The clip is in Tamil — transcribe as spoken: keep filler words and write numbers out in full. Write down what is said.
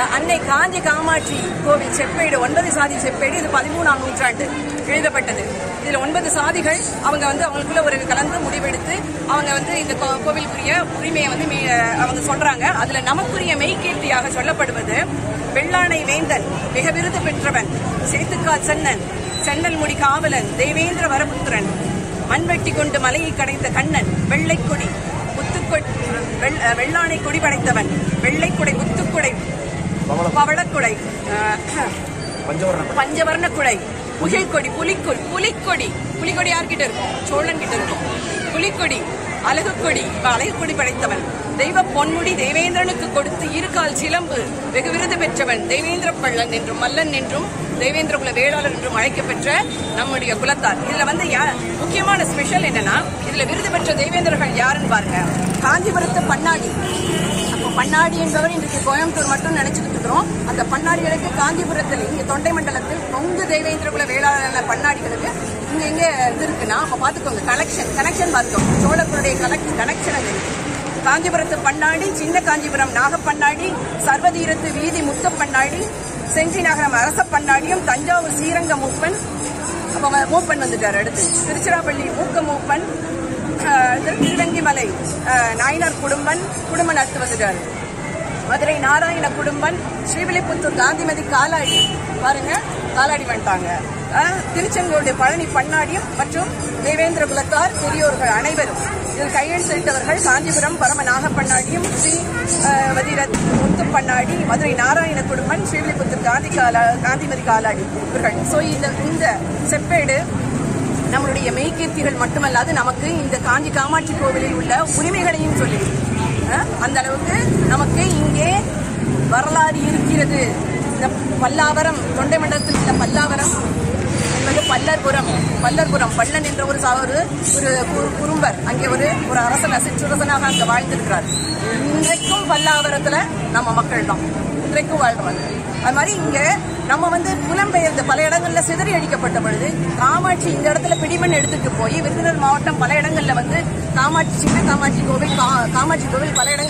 அன்னை காஞ்சி காமாட்சி கோவில் செப்பேடு, ஒன்பது சாதி செப்பேடு. இது பதிமூணாம் நூற்றாண்டு எழுதப்பட்டது. இதுல ஒன்பது சாதிகள் அவங்க வந்து அவங்களுக்குள்ள ஒரு கலந்து முடிவெடுத்து அவங்க வந்து இந்த கோவிலுக்குரிய உரிமையை வந்து அவங்க சொல்றாங்க. அதுல நமக்குரிய மெய்கீர்த்தியாக சொல்லப்படுவது வெள்ளானை வேந்தன், மிக விருது பெற்றவன், சேத்துக்கால் சென்னன், சென்னல் முடி காவலன், தேவேந்திர வரபுத்திரன், மண்வெட்டி கொண்டு மலையை கடைந்த கண்ணன், வெள்ளைக்கொடி முத்துக்கொடி வெள்ளானை கொடி படைத்தவன், வெள்ளைக்குடை முத்துக்குடை பவளக்குடை பஞ்சவர்ண குடை, புகைக்கொடி புலிக்கொடி புலிக்கொடி புலிக்கொடி யார்கிட்ட இருக்கும்? சோழன் கிட்ட இருக்கும். புலிக்கொடி அழகுக்கொடி அழகுக்கொடி படைத்தவன், தெய்வ பொன்முடி தேவேந்திரனுக்கு கொடுத்து இருகால் சிலம்பு, வெகு விருது பெற்றவன், தேவேந்திர பள்ளன் என்றும் மல்லன் என்றும் தேவேந்திர குல வேளாளர் என்றும் அழைக்கப்பெற்ற நம்முடைய குலத்தார். இதுல வந்து முக்கியமான ஸ்பெஷல் என்னன்னா, இதுல விருது பெற்ற தேவேந்திரர்கள் யாருன்னு பாருங்க. காஞ்சிபுரத்து பண்ணாடி. அப்போ பண்ணாடி என்பவர் இன்றைக்கு கோயம்புத்தூர் மட்டும் நினைச்சுட்டு இருக்கிறோம். அந்த பண்ணாடிகளுக்கு காஞ்சிபுரத்தில் இங்க தொண்டை மண்டலத்தில் பொங்கு தேவேந்திர குல வேளாளர் பண்ணாடிகளுக்கு இங்க எங்க இது இருக்குன்னா, அப்ப பாத்துக்கோங்க கனெக்ஷன் கனெக்ஷன் பார்த்துக்கோங்க. சோழர்களுடைய கனெக்ஷன் அது இருக்கு. காஞ்சிபுரத்து பண்ணாடி, சின்ன காஞ்சிபுரம் நாகப்பண்ணாடி, சர்வதீரத்து வீதி முத்த பண்ணாடி, செஞ்சி நகரம் அரச பண்ணாடியும், தஞ்சாவூர் ஸ்ரீரங்க மூப்பன், அப்ப மூப்பன் வந்துட்டார். அடுத்து திருச்சிராப்பள்ளி மூக்க மூப்பன், திருவெங்கிமலை நாயனார் குடும்பன் குடும்பன் அடுத்து வந்துட்டார். மதுரை நாராயண குடும்பன், ஸ்ரீவில்லிபுத்தூர் காந்திமதி காலாடி, பாருங்க காலாடி வந்துட்டாங்க. திருச்செங்கோடு பழனி பண்ணாடியும் மற்றும் தேவேந்திர குலத்தார் பெரியோர்கள் அனைவரும் இதில் கையெழுத்திட்டவர்கள் காஞ்சிபுரம் பரம நாகப்பண்ணாடியும், ஸ்ரீ வதிரத் முத்து பண்ணாடி, மதுரை நாராயண குடும்பன், ஸ்ரீவில்லிபுத்தூர் காந்தி காலா காந்திமதி காலாடி இவர்கள். ஸோ இந்த இந்த செப்பேடு நம்மளுடைய மெய்கீர்த்திகள் மட்டுமல்லாது நமக்கு இந்த காஞ்சி காமாட்சி கோவிலில் உள்ள உரிமைகளையும் சொல்லி அந்த அளவுக்கு நமக்கு இங்கே வரலாறு இருக்கிறது. இந்த பல்லாவரம், தொண்டை மண்டலத்தில் உள்ள பல்லாவரம் என்பது பல்லர்புரம். பல்லர்புரம் பல்லன் என்ற ஒரு ஒரு குறும்பர் அங்கே ஒரு ஒரு அரசன் சிற்றரசனாக அங்க வாழ்ந்திருக்கிறார். இன்றைக்கும் பல்லாவரத்துல நம்ம மக்கள் தான் இன்றைக்கும் வாழ்றாங்க. அது மாதிரி இங்க நம்ம வந்து புலம்பெயர்ந்து பல இடங்கள்ல சிதறி அடிக்கப்பட்ட பொழுது காமாட்சி இந்த இடத்துல பிடிமண் எடுத்துட்டு போய் விருதுநகர் மாவட்டம் பல இடங்கள்ல வந்து காமாட்சி, சின்ன காமாட்சி கோவில், காமாட்சி கோவில் பல இடங்கள்